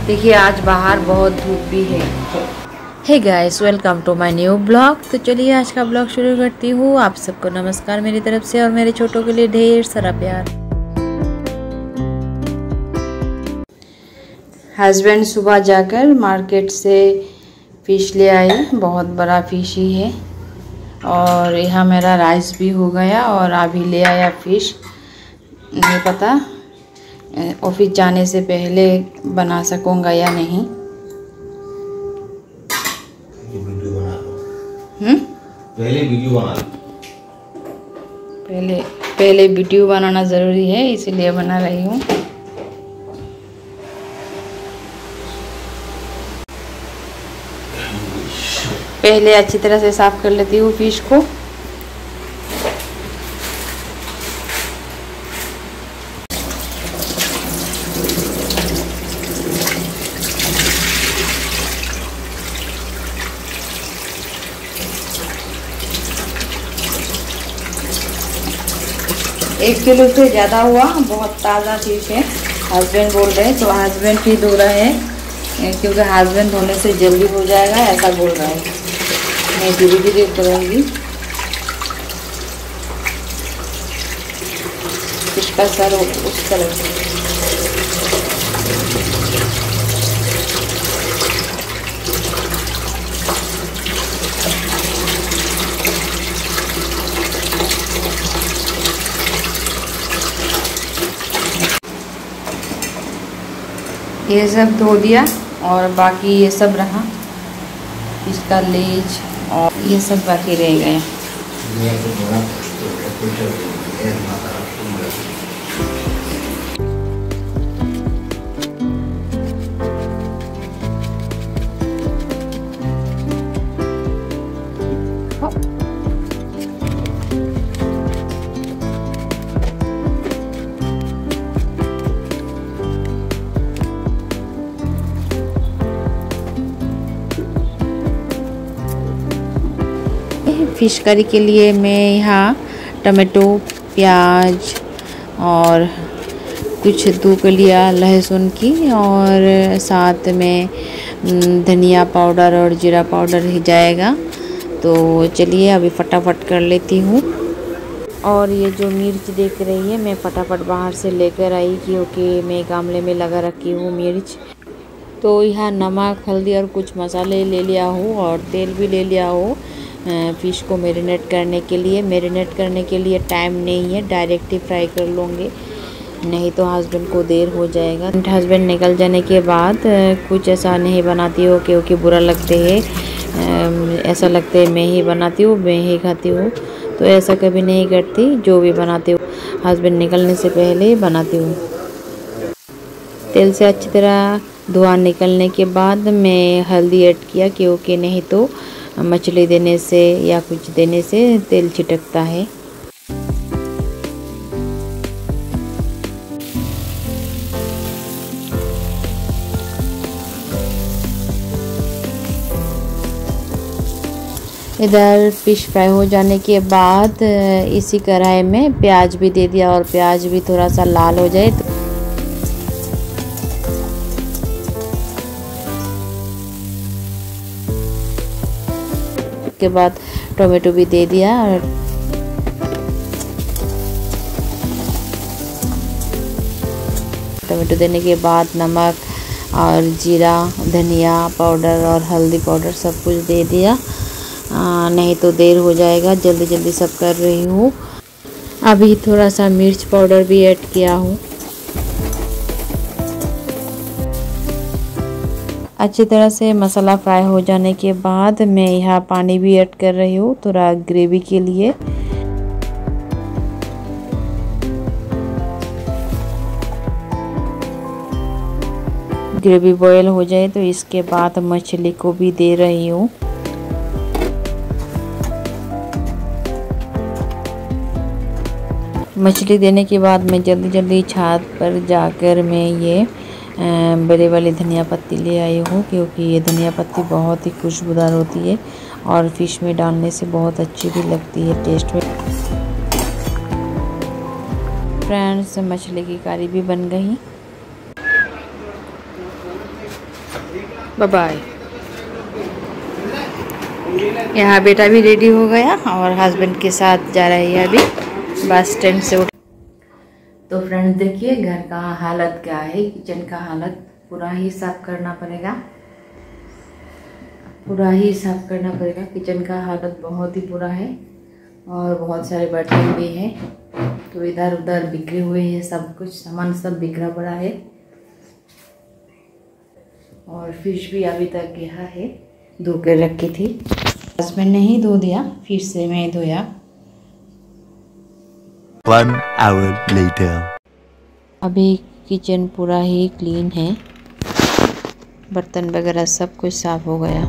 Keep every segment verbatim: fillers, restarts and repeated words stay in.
देखिए आज बाहर बहुत धूप भी है। Hey guys, welcome to my new blog. तो चलिए आज का ब्लॉग शुरू करती हूँ। आप सबको नमस्कार मेरी तरफ से और मेरे छोटों के लिए ढेर सारा प्यार। हस्बैंड सुबह जाकर मार्केट से फ़िश ले आए, बहुत बड़ा फ़िश ही है। और यहाँ मेरा राइस भी हो गया और अभी ले आया फ़िश। नहीं पता ऑफिस जाने से पहले बना सकूँगा या नहीं। वीडियो बना लो। हम्म पहले वीडियो बना लो। पहले पहले वीडियो बनाना ज़रूरी है, इसीलिए बना रही हूँ। पहले अच्छी तरह से साफ़ कर लेती हूँ फिश को। एक किलो से ज़्यादा हुआ, बहुत ताज़ा फिश है। हस्बैंड बोल रहे हैं तो हस्बैंड ही धो रहे हैं, क्योंकि हस्बैंड धोने से जल्दी हो जाएगा ऐसा बोल रहा है। मैं धीरे धीरे करूँगी। फिश का सर उस तरह से ये सब धो दिया और बाकी ये सब रहा, इसका लेज और ये सब बाकी रह गए। फिश करी के लिए मैं यहाँ टमाटो, प्याज और कुछ दूक लिया लहसुन की, और साथ में धनिया पाउडर और जीरा पाउडर ही जाएगा। तो चलिए अभी फटाफट कर लेती हूँ। और ये जो मिर्च देख रही है मैं फटाफट बाहर से लेकर आई, क्योंकि मैं गमले में लगा रखी हूँ मिर्च। तो यहाँ नमक, हल्दी और कुछ मसाले ले लिया हूँ और तेल भी ले लिया हूँ फ़िश को मैरिनेट करने के लिए। मैरिनेट करने के लिए टाइम नहीं है, डायरेक्ट ही फ्राई कर लूँगी, नहीं तो हस्बैंड को देर हो जाएगा। हस्बैंड निकल जाने के बाद कुछ ऐसा नहीं बनाती हो क्योंकि बुरा लगते हैं, ऐसा लगता है मैं ही बनाती हूँ, मैं ही खाती हूँ। तो ऐसा कभी नहीं करती, जो भी बनाती हूँ हस्बैंड निकलने से पहले ही बनाती हूँ। तेल से अच्छी तरह धुआं निकलने के बाद मैं हल्दी ऐड किया, क्योंकि नहीं तो मछली देने से या कुछ देने से तेल छिटकता है। इधर फिश फ्राई हो जाने के बाद इसी कढ़ाई में प्याज भी दे दिया, और प्याज भी थोड़ा सा लाल हो जाए तो के बाद टोमेटो भी दे दिया। और टोमेटो देने के बाद नमक और जीरा, धनिया पाउडर और हल्दी पाउडर सब कुछ दे दिया, आ, नहीं तो देर हो जाएगा। जल्दी जल्दी सब कर रही हूँ। अभी थोड़ा सा मिर्च पाउडर भी ऐड किया हूँ। अच्छी तरह से मसाला फ्राई हो जाने के बाद मैं यहाँ पानी भी ऐड कर रही हूँ थोड़ा ग्रेवी के लिए। ग्रेवी बॉयल हो जाए तो इसके बाद मछली को भी दे रही हूँ। मछली देने के बाद मैं जल्दी जल्दी छत पर जाकर मैं ये बड़े वाली धनिया पत्ती ले आई हूँ, क्योंकि ये धनिया पत्ती बहुत ही खुशबूदार होती है और फिश में डालने से बहुत अच्छी भी लगती है टेस्ट में। फ्रेंड्स, मछली की करी भी बन गई। Bye bye. यहाँ बेटा भी रेडी हो गया और हस्बैंड के साथ जा रही है अभी बस स्टैंड से उठ। तो फ्रेंड्स देखिए घर का हालत क्या है, किचन का हालत पूरा ही साफ करना पड़ेगा, पूरा ही साफ करना पड़ेगा। किचन का हालत बहुत ही बुरा है और बहुत सारे बर्तन भी हैं, तो इधर उधर बिखरे हुए हैं, सब कुछ सामान सब बिखरा पड़ा है। और फिश भी अभी तक यहाँ है, धो कर रखी थी, हस्बैंड ने ही धो दिया, फिर से मैं धोया। One hour later. अभी किचन पूरा ही क्लीन है, बर्तन वगैरह सब कुछ साफ हो गया।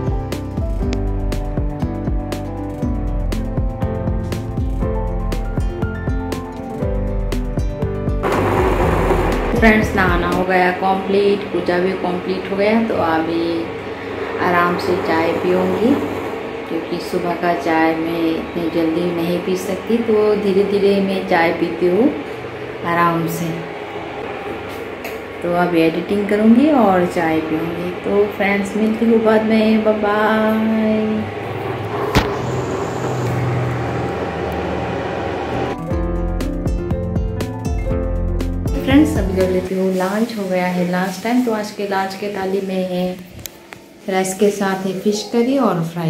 फ्रेंड्स नहाना हो गया कंप्लीट, पूजा भी कंप्लीट हो गया। तो अभी आराम से चाय पीऊँगी, क्योंकि सुबह का चाय मैं इतनी जल्दी नहीं पी सकती, तो धीरे धीरे मैं चाय पीती हूँ आराम से। तो अभी एडिटिंग करूँगी और चाय पीऊँगी। तो फ्रेंड्स मिलती हूँ बाद में, बाय बाय। फ्रेंड्स अभी कर लेती हूँ, लंच हो गया है लास्ट टाइम। तो आज के लंच के थाली में है राइस के साथ है फिश करी और फ्राई।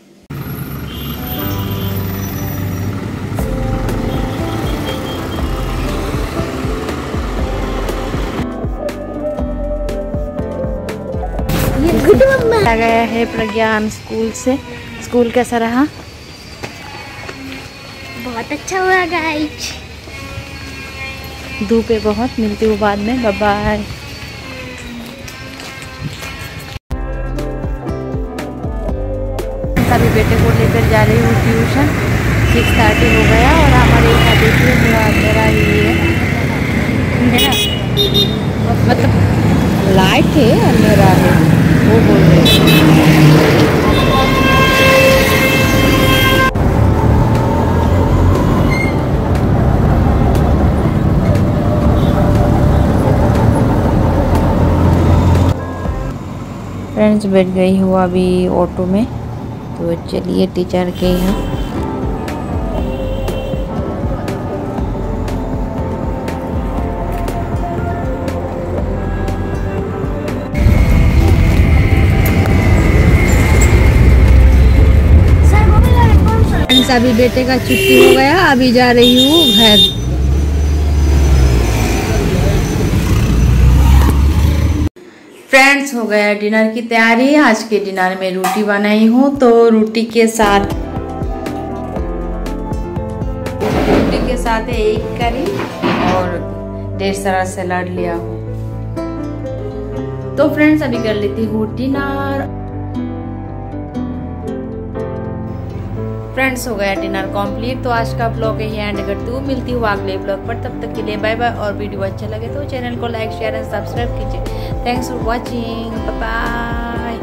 आ गया है प्रज्ञान स्कूल से। स्कूल कैसा रहा? बहुत अच्छा हुआ गाइस। धूप है बहुत, मिलती हूँ बाद में, बाय बाय। अभी बेटे को लेकर जा रही हूँ ट्यूशन, सिक्स थर्टी हो गया और हमारे यहाँ देखिए मेरा मेरा ये है मेरा मतलब लाइट है और मेरा है वो बोल रहे फ्रेंड्स। बैठ गई हूँ अभी ऑटो में, तो चलिए टीचर के यहाँ। अभी बेटे का छुट्टी हो गया, अभी जा रही हूँ घर। फ्रेंड्स हो गया डिनर की तैयारी। आज के डिनर में रोटी बनाई हूँ, तो रोटी के साथ रोटी के साथ एक करी और ढेर सारा सलाद लिया हूँ। तो फ्रेंड्स अभी कर लेती हूँ डिनर। फ्रेंड्स हो गया डिनर कंप्लीट। तो आज का ब्लॉग यही एंड करती हूँ, मिलती हूँ अगले ब्लॉग पर। तब तक के लिए बाय बाय। और वीडियो अच्छा लगे तो चैनल को लाइक शेयर एंड सब्सक्राइब कीजिए। Thanks for watching, bye bye.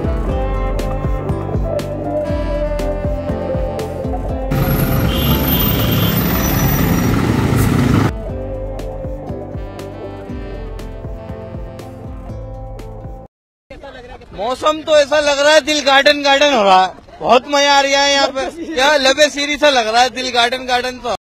मौसम तो ऐसा लग रहा है दिल गार्डन गार्डन हो रहा है, बहुत मजा आ रहा है यहाँ पे। क्या लबे सीरी सा लग रहा है, दिल गार्डन गार्डन तो।